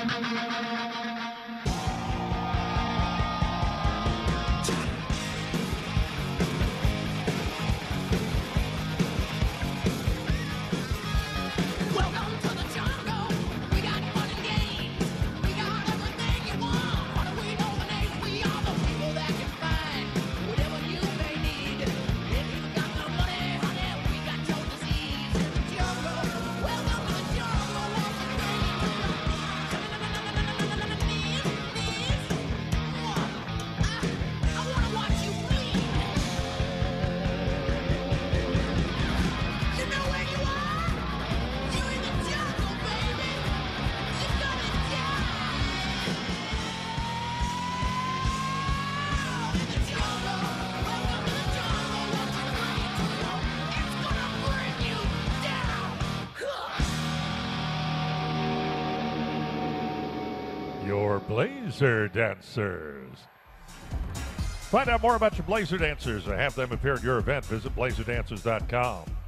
Welcome to the jungle. We got fun and games. We got everything you want. How do we know the names? We are the people that can find whatever you may need. If you got the money, honey, we got your disease. In the jungle. Welcome to the jungle. Once again, I wanna watch you bleed. You know where you are? You in the jungle, baby. You're gonna die. In the jungle. Welcome to the jungle. Once again, it's gonna bring you down. Your Blazer Dancers. Find out more about your Blazer Dancers or have them appear at your event. Visit blazerdancers.com.